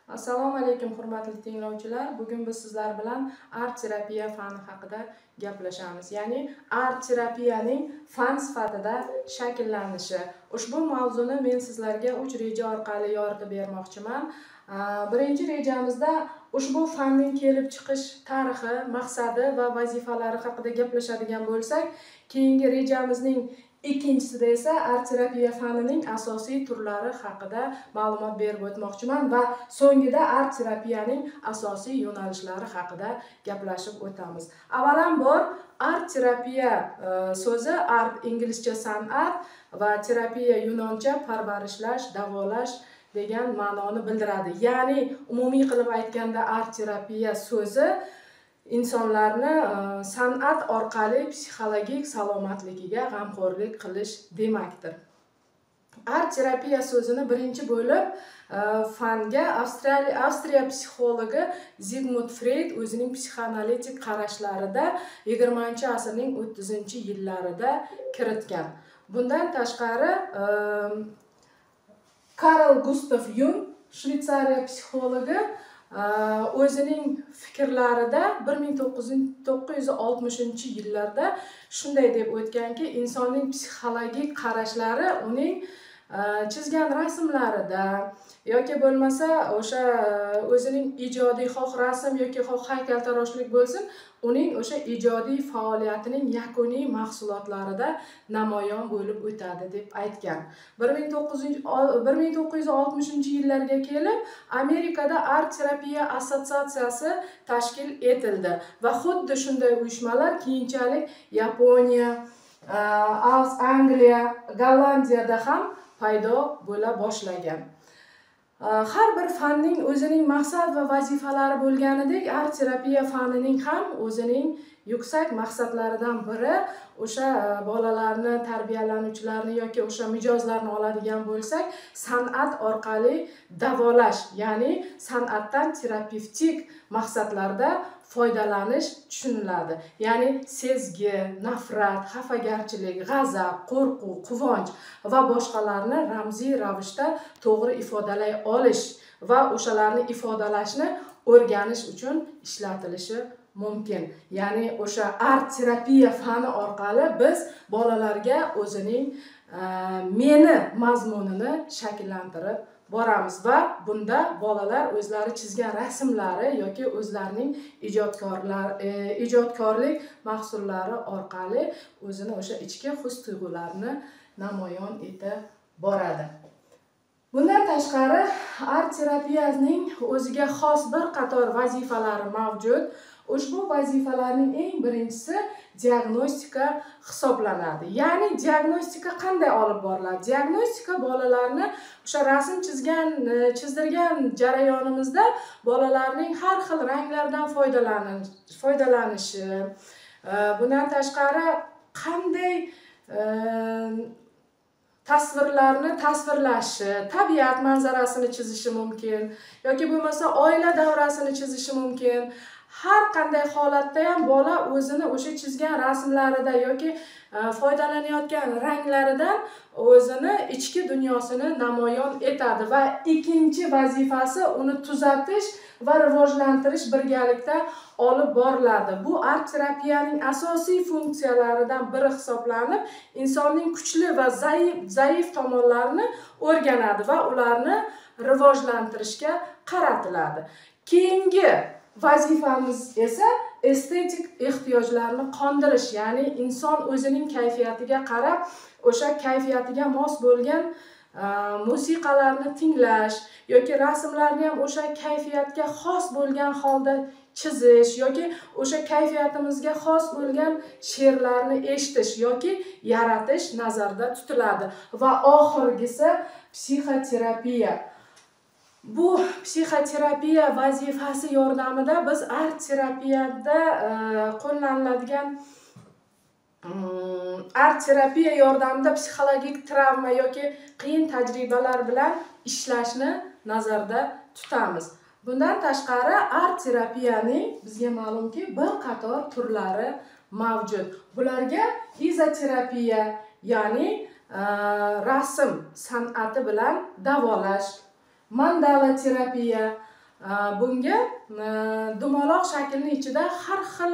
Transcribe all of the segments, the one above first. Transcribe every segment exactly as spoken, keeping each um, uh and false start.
Assalomu alaykum hurmatli tinglovchilar. Bugun biz sizlar bilan art terapiya fani haqida gaplashamiz. Ya'ni art terapiyaning fan sifatida shakllanishi. Ushbu mavzuni men sizlarga uch reja orqali yoritib bermoqchiman. Birinchi rejamizda ushbu fanning kelib chiqish tarixi, maqsadi va vazifalari haqida gaplashadigan bo'lsak, keyingi rejamizning ikkinchisida esa art terapiya fanining asosiy turlari haqida ma'lumot berib o'tmoqchiman va so'ngida art terapiyaning asosiy yo'nalishlari haqida gaplashib o'tamiz. Avvalambor art terapiya so'zi art inglizcha san'at va terapiya yunoncha parvarishlash, davolash degan ma'noni bildiradi. Ya'ni umumiy qilib aytganda art terapiya so'zi insonlarni san'at orqali psixologik salomatligiga g'amxo'rlik qilish demakdir. Art terapiya so'zini birinchi bo'lib fanga Avstraliya Avstriya psixologi Zigmund Freyd o'zining psixoanalitik qarashlarida yigirmanchi asrning o'ttizinchi yillarida kiritgan. Bundan tashqari Carl Gustav Jung, Shveysariya psixologi, o'zining fikrlarida bir ming to'qqiz yuz oltmishinchi yillarda shunday deb o'tganki, insonning psixologik qarashlari uning chizgan rasmlarida yoki bo'lmasa o'sha o'zining ijodiy xoh rasm yoki xoh haykaltaroshlik bo'lsin, uning o'sha ijodiy faoliyatining yakuniy mahsulotlarida namoyon bo'lib o'tadi deb aytgan. bir ming to'qqiz yuz oltmishinchi yillarga kelib Amerikada art terapiya assotsiatsiyasi tashkil etildi va xuddi shunday uyushmalar keyinchalik Yaponiya, Angliya, Gollandiyada ham paydo bo'la boshlagan. Har bir fanning o'zining maqsad va vazifalari bo'lganidek, art terapiya fanining ham o'zining yuksak maqsadlaridan biri o'sha bolalarni, tarbiyalanuvchilarni yoki o'sha mijozlarni oladigan bo'lsak, san'at orqali davolash, ya'ni san'atdan terapevtik maqsadlarda foydalanish tushuniladi. Ya'ni sezgi, nafrat, xafagarchilik, g'azab, qo'rquv, quvonch va boshqalarni ramziy ravishda to'g'ri ifodalay olish va o'shalarni ifodalashni o'rganish uchun ishlatilishi mumkin. Ya'ni o'sha art terapiya fani orqali biz bolalarga o'zining meni mazmunini shakllantirib boramiz va bunda bolalar o'zlari chizgan rasmlari yoki o'zlarining ijodkorlar ijodkorlik mahsullari orqali o'zini o'sha ichki his-tuyg'ularni namoyon etib boradi. Bundan tashqari art terapiyaning o'ziga xos bir qator vazifalari mavjud. Ushbu vazifalarning eng birinchisi diagnostika hisoblanadi. Ya'ni diagnostika qanday olib boriladi? Diagnostika bolalarni o'sha rasm chizgan, chizdirgan jarayonimizda bolalarning har xil ranglardan foydalanish, foydalanishi, bundan tashqari qanday tasvirlarni tasvirlashi, tabiat manzarasini chizishi mumkin yoki bo'lmasa oila davrasini chizishi mumkin. Har qanday holatda ham bola o'zini o'sha chizgan rasmlarida yoki foydalanayotgan ranglaridan o'zini ichki dunyosini namoyon etadi va ikkinchi vazifasi uni tuzatish va rivojlantirish birgalikda olib boriladi. Bu art terapiyaning asosiy funksiyalaridan biri hisoblanib, insonning kuchli va zaif, zaif tomonlarini o'rganadi va ularni rivojlantirishga qaratiladi. Keyingi vazifamiz esa estetik ehtiyojlarni qondirish, ya'ni inson o'zining kayfiyatiga qarab o'sha kayfiyatiga mos bo'lgan musiqalarni tinglash yoki rasmlarni ham o'sha kayfiyatga xos bo'lgan holda chizish yoki o'sha kayfiyatimizga xos bo'lgan she'rlarni eshitish yoki yaratish nazarda tutiladi va oxirgisi psixoterapiya. Bu psixoterapiya vazifasi yordamida biz art terapiyada qo'llaniladigan art terapiya yordamida psixologik travma yoki qiyin tajribalar bilan ishlashni nazarda tutamiz. Bundan tashqari art terapiyaning bizga ma'lumki bir qator turlari mavjud. Bularga izoterapiya, ya'ni rasm san'ati bilan davolash, mandala terapiya, bunga dumaloq shaklning ichida har xil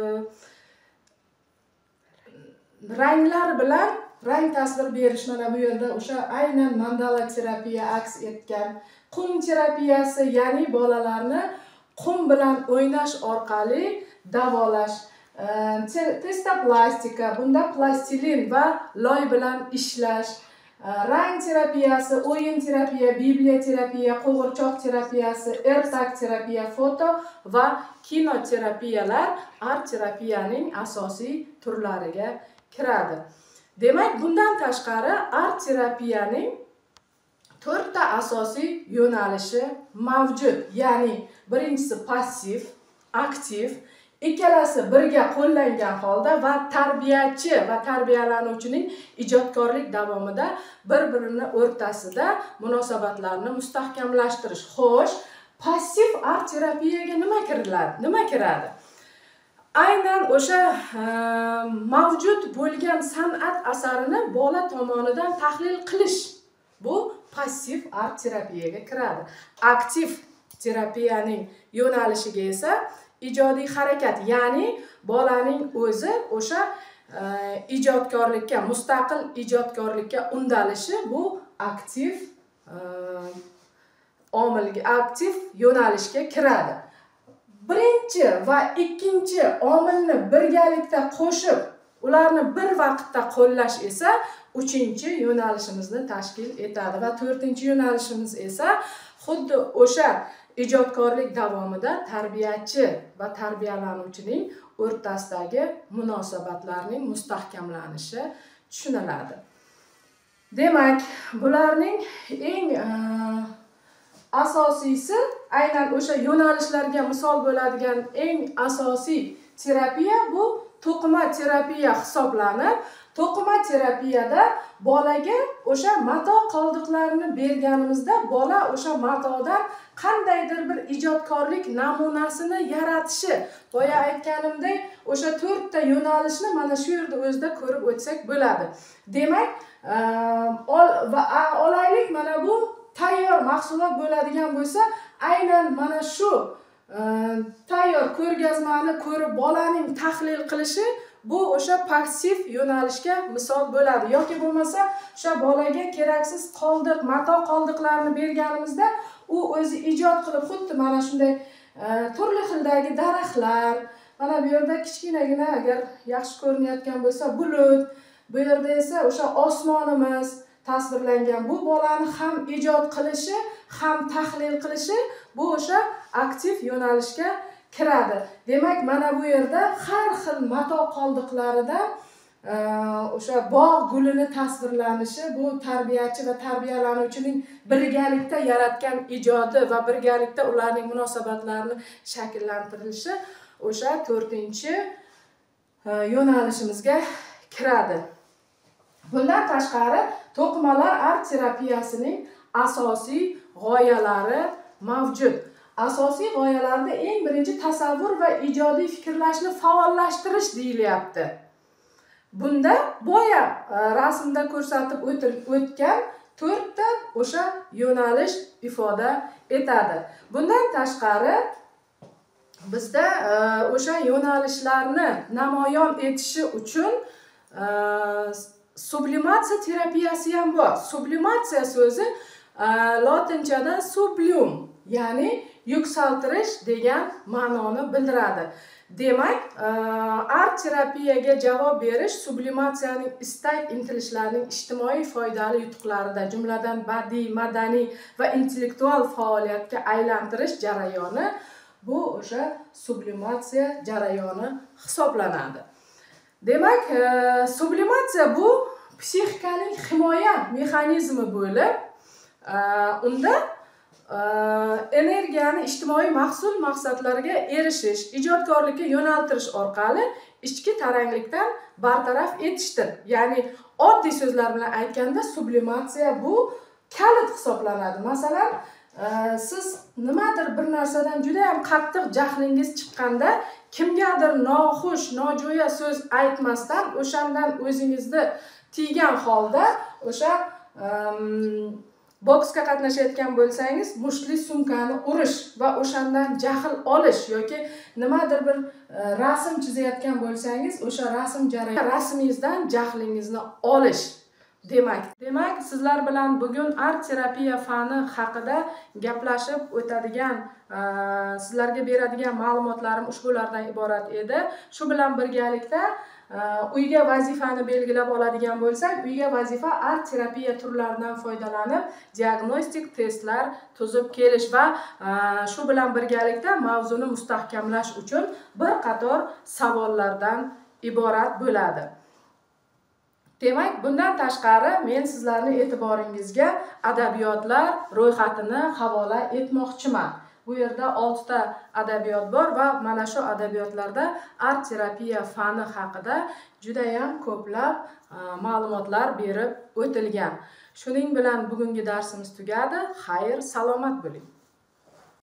ranglar bilan rang tasvir berish. Mana bu yerda o'sha aynan mandala terapiya aks etgan. Qum terapiyasi, ya'ni bolalarni qum bilan o'ynash orqali davolash. Testoplastika, bunda plastilin va loy bilan ishlash. Rang terapiyasi, o'yin terapiya, bibliya terapiya, qo'g'irchoq terapiyasi, ertak terapiya, foto va kinoterapiyalar art terapiyaning asosiy turlariga kiradi. Demak, bundan tashqari art terapiyaning to'rtta asosiy yo'nalishi mavjud. Ya'ni birinchisi passiv, aktiv, ikkalasi birga qo'llangan holda va tarbiyachi va tarbiyalanuvchining ijodkorlik davomida bir-birini o'rtasida munosabatlarni mustahkamlashtirish. Xo'sh, passiv art terapiyaga nima kiriladi? Nima kiradi? Aynan o'sha mavjud bo'lgan san'at asarini bola tomonidan tahlil qilish. Bu passiv art terapiyaga kiradi. Aktiv terapiyaning yo'nalishiga esa ijodiy harakat, ya'ni bolaning o'zi o'sha ijodkorlikka, mustaqil ijodkorlikka undalishi, bu aktiv omilga, aktiv yo'nalishga kiradi. Birinchi va ikkinchi omilni birgalikda qo'shib, ularni bir vaqtda qo'llash esa uchinchi yo'nalishimizni tashkil etadi va to'rtinchi yo'nalishimiz esa xuddi o'sha ijodkorlik davomida tarbiyachi va tarbiyalanuvchining o'rtasidagi munosabatlarning mustahkamlanishi tushuniladi. Demak, bularning eng asosiysi, aynan o'sha yo'nalishlarga misol bo'ladigan eng asosiy terapiya bu to'qima terapiya hisoblanib, to'qima terapiyada bolaga o'sha mato qoldiqlarini berganimizda bola o'sha matodan qandaydir bir ijodkorlik namunasini yaratishi, boya aytganimdek, o'sha to'rtta yo'nalishni mana shu yerda o'zida ko'rib o'tsak bo'ladi. Demak, olaylik, mana bu tayyor mahsulot bo'ladigan bo'lsa, aynan mana shu tayyor ko'rgazmani ko'rib bolaning tahlil qilishi, bu o'sha passiv yo'nalishga misol bo'ladi. Yoki bo'lmasa, o'sha bolaga keraksiz qoldiq, mato qoldiqlarini berganimizda u o'zi ijod qilib, xuddi mana shunday turli xildagi daraxtlar, mana bu yerda kichkinagina agar yaxshi ko'rinayotgan bo'lsa bulut, bu yerda esa o'sha osmonimiz tasvirlangan. Bu bolani ham ijod qilishi, ham tahlil qilishi, bu o'sha aktiv yo'nalishga kiradi. Demak, mana bu yerda har xil mato qoldiqlarida o'sha bog' gulini tasvirlanishi, bu tarbiyachi va tarbiyalanuvchining birgalikda yaratgan ijodi va birgalikda ularning munosabatlarini shakllantirilishi o'sha to'rtinchi yo'nalishimizga kiradi. Bundan tashqari, to'qimalar art terapiyasining asosiy g'oyalari mavjud. Asosiy g'oyalarda eng birinchi tasavvur va ijodiy fikrlashni faollashtirish deyilyapti. Bunda boya rasmda ko'rsatib o'tgan to'rtta o'sha yo'nalish ifoda etadi. Bundan tashqari, bizda o'sha yo'nalishlarni namoyon etishi uchun sublimatsiya terapiyasi ham bor. Sublimatsiya so'zi lotinchadan sublium, ya'ni yuksaltirish degan ma'noni bildiradi. Demak, art terapiyaga javob berish sublimatsiyaning istak intilishlarning ijtimoiy foydali yutuqlarida, jumladan badiiy, madaniy va intellektual faoliyatga aylantirish jarayoni, bu o'sha sublimatsiya jarayoni hisoblanadi. Demak, sublimatsiya bu psixikaning himoya mexanizmi bo'lib, unda energiyani ijtimoiy mahsul maqsadlarga erishish, ijodkorlikka yo'naltirish orqali ichki taranglikdan bartaraf etishdir. Ya'ni oddiy so'zlar bilan aytganda sublimatsiya bu kalit hisoblanadi. Masalan, siz nimadir bir narsadan juda ham qattiq jahlingiz chiqqanda kimgadir noxush, nojo'ya so'z aytmasdan, o'shandan o'zingizni tiygan holda o'sha boksga qatnashayotgan bo'lsangiz, mushtli sumkani urish va o'shandan jahl olish yoki nimadir bir rasm chizayotgan bo'lsangiz, o'sha rasm jarayoni rasmingizdan jahlingizni olish demak. Demak, sizlar bilan bugun art terapiya fani haqida gaplashib o'tadigan, sizlarga beradigan ma'lumotlarim ushbulardan iborat edi. Shu bilan birgalikda uyga vazifani belgilab oladigan bo'lsak, uyga vazifa art terapiya turlaridan foydalanib diagnostik testlar tuzib kelish va shu bilan birgalikda mavzuni mustahkamlash uchun bir qator savollardan iborat bo'ladi. Demak, bundan tashqari men sizlarning e'tiboringizga adabiyotlar ro'yxatini havola etmoqchiman. Bu yerda oltita adabiyot bor va mana shu adabiyotlarda art terapiya fani haqida juda ham ko'plab ma'lumotlar berib o'tilgan. Shuning bilan bugungi darsimiz tugadi. Xayr, salomat bo'ling.